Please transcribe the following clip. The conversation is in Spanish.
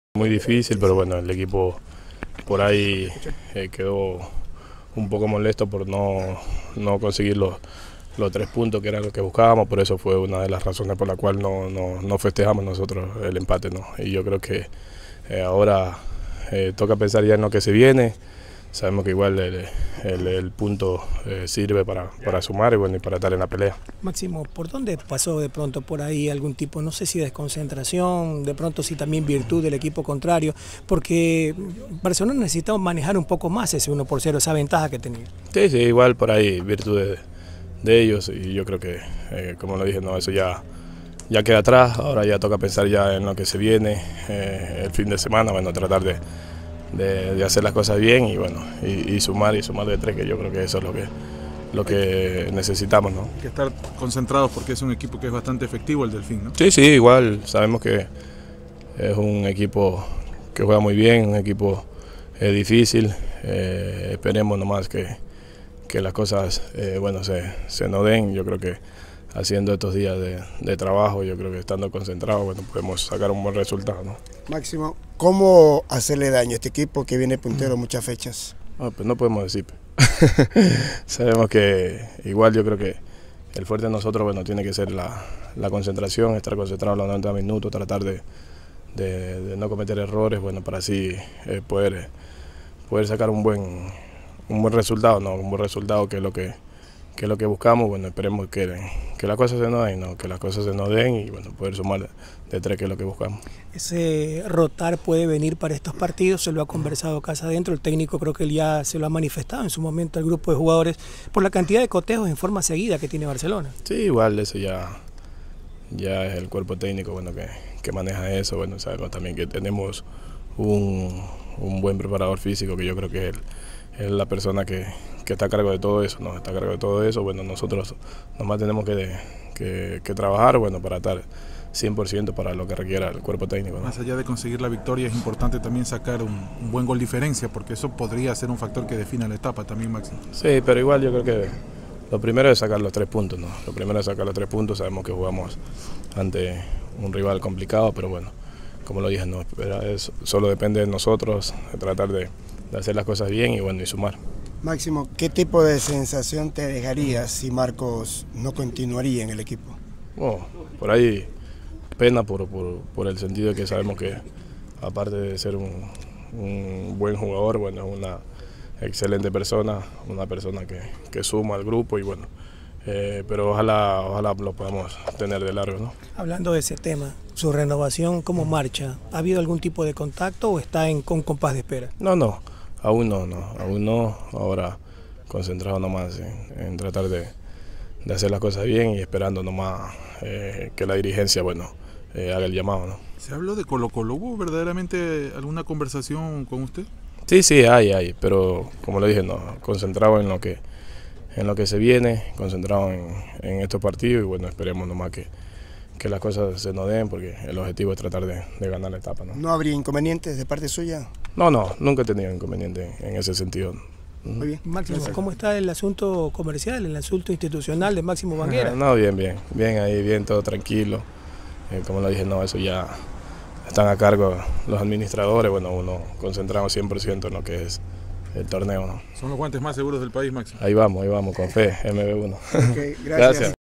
Muy difícil, pero bueno, el equipo por ahí quedó un poco molesto por no conseguir los 3 puntos que era lo que buscábamos, por eso fue una de las razones por la cual no festejamos nosotros el empate, ¿no? Y yo creo que ahora toca pensar ya en lo que se viene. Sabemos que igual el punto sirve para sumar y bueno, y para estar en la pelea. Máximo, ¿por dónde pasó de pronto por ahí algún tipo, no sé si desconcentración, de pronto si también virtud del equipo contrario? Porque Barcelona necesitaba manejar un poco más ese 1-0, esa ventaja que tenía. Sí, igual por ahí virtud de ellos y yo creo que, como lo dije, no, eso ya queda atrás. Ahora ya toca pensar ya en lo que se viene el fin de semana, bueno, tratar de hacer las cosas bien y bueno, y sumar de 3, que yo creo que eso es lo que necesitamos, ¿no? Hay que estar concentrados porque es un equipo que es bastante efectivo, el Delfín, ¿no? Sí, igual sabemos que es un equipo que juega muy bien, un equipo difícil. Esperemos nomás que las cosas bueno, se nos den. Yo creo que haciendo estos días de trabajo, yo creo que estando concentrados, bueno, podemos sacar un buen resultado, ¿no? Máximo, ¿cómo hacerle daño a este equipo que viene puntero muchas fechas? Pues no podemos decir. Sabemos que igual yo creo que el fuerte de nosotros, bueno, tiene que ser la concentración, estar concentrado los 90 minutos, tratar de no cometer errores, bueno, para así poder sacar un buen resultado, ¿no? Un buen resultado que es lo que buscamos. Bueno, esperemos que las cosas se nos den, ¿no? Que las cosas se nos den y bueno, poder sumar de 3, que es lo que buscamos. Ese rotar puede venir para estos partidos, se lo ha conversado casa adentro, el técnico creo que él ya se lo ha manifestado en su momento al grupo de jugadores por la cantidad de cotejos en forma seguida que tiene Barcelona. Sí, igual eso ya es el cuerpo técnico, bueno, que maneja eso. Bueno, sabemos también que tenemos un buen preparador físico, que yo creo que es la persona que está a cargo de todo eso, ¿no? Está a cargo de todo eso. Bueno, nosotros nomás tenemos que trabajar, bueno, para estar 100% para lo que requiera el cuerpo técnico, ¿no? Más allá de conseguir la victoria, es importante también sacar un buen gol diferencia, porque eso podría ser un factor que defina la etapa también, Máximo. Sí, pero igual yo creo que lo primero es sacar los 3 puntos, ¿no? Lo primero es sacar los 3 puntos. Sabemos que jugamos ante un rival complicado, pero bueno, como lo dije, no, solo depende de nosotros, de tratar de hacer las cosas bien y bueno, y sumar. Máximo, ¿qué tipo de sensación te dejaría si Marcos no continuaría en el equipo? Bueno, por ahí pena por el sentido de que sabemos que aparte de ser un buen jugador, bueno, es una excelente persona, una persona que suma al grupo y bueno, pero ojalá lo podamos tener de largo, ¿no? Hablando de ese tema, su renovación, ¿cómo marcha? ¿Ha habido algún tipo de contacto o está con compás de espera? No, aún no, ahora concentrado nomás en tratar de hacer las cosas bien y esperando nomás que la dirigencia, bueno, haga el llamado, ¿no? ¿Se habló de Colo-Colo? ¿Hubo verdaderamente alguna conversación con usted? Sí, hay, pero como le dije, no, concentrado en lo que se viene, concentrado en estos partidos y bueno, esperemos nomás que las cosas se nos den, porque el objetivo es tratar de ganar la etapa, ¿no? ¿No habría inconvenientes de parte suya? No, nunca he tenido inconveniente en ese sentido. Muy bien. Máximo, Gracias. ¿cómo está el asunto comercial, el asunto institucional de Máximo Banguera? No, bien ahí, bien, todo tranquilo. Como lo dije, no, eso ya están a cargo los administradores, bueno, uno concentrado 100% en lo que es el torneo, ¿no? Son los guantes más seguros del país, Máximo. Ahí vamos, con fe, MB1. Okay, gracias.